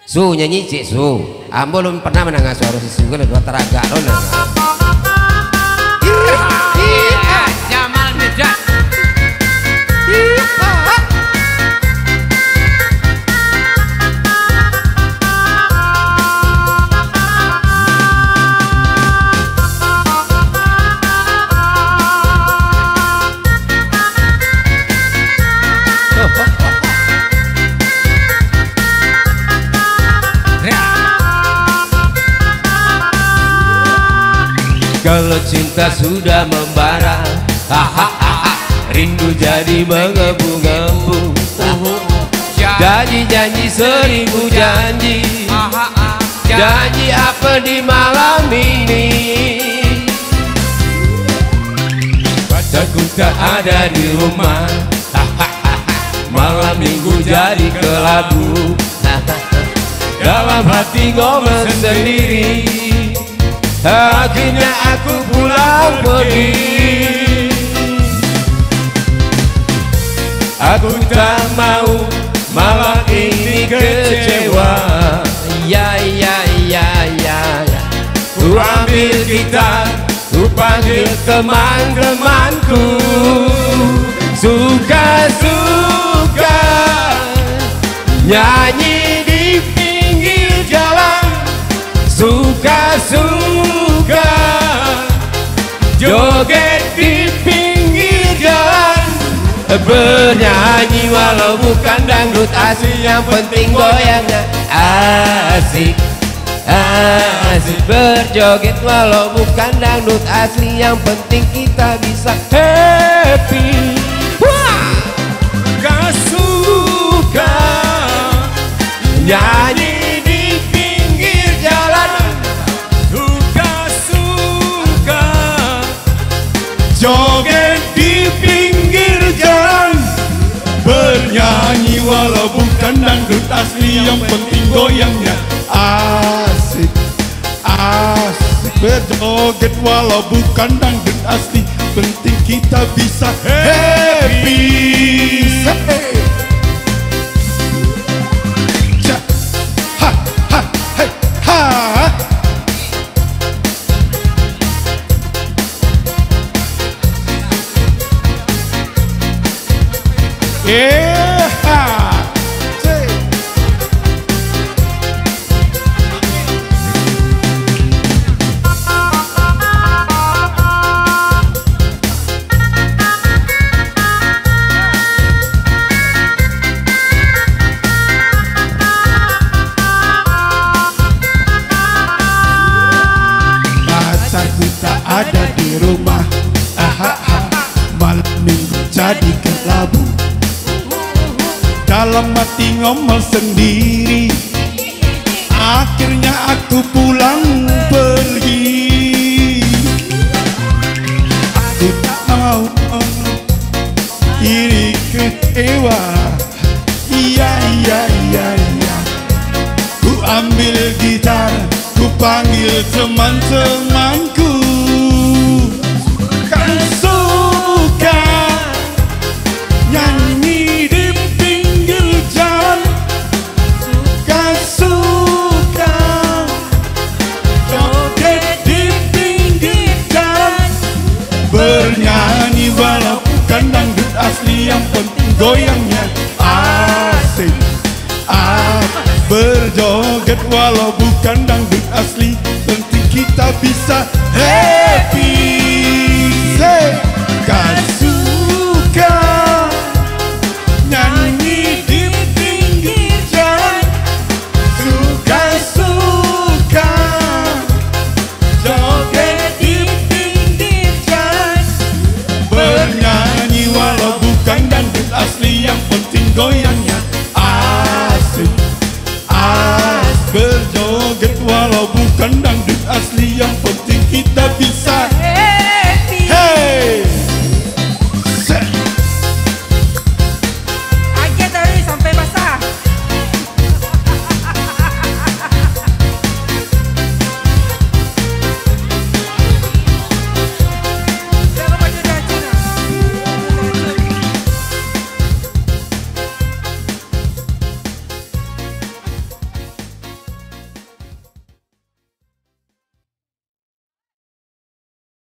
Su nyanyi cik su. Ambo belum pernah mendengar suara si Su kan dua teraga lona. Jamal Mirdad. Kalau cinta sudah membara, rindu jadi menggebu-gebu. Janji-janji seribu janji, janji apa di malam ini? Pacarku tak ada di rumah, malam minggu jadi kelabu. Dalam hati ngomel sendiri, akhirnya aku pulang pergi. Aku tak mau malam ini kecewa. Ya ya ya ya ya. Ku ambil gitar, ku panggil teman-temanku. Suka-suka nyanyi di pinggir jalan. Suka-suka joget di pinggir jalan, bernyanyi walau bukan dangdut asli, yang penting goyangnya asik. Asik berjoget walau bukan dangdut asli, yang penting kita bisa happy. Gak suka nyanyi joget di pinggir jalan, bernyanyi walau bukan dangdut asli, yang penting goyangnya asik. Asik berjoget walau bukan dangdut asli, penting kita bisa happy. Ha ha hey ha. Yeah. Pacarku tak ada di rumah, malam minggu jadi kelabu. Dalam hati ngomel sendiri, akhirnya aku pulang pergi. Aku tak mau ini kecewa. Iya iya iya iya. Ku ambil gitar, ku panggil teman-temanku. Kan suka nyanyi di bernyanyi walau bukan dangdut asli, yang penting goyangnya asik. Berjoget walau bukan dangdut asli, penting kita bisa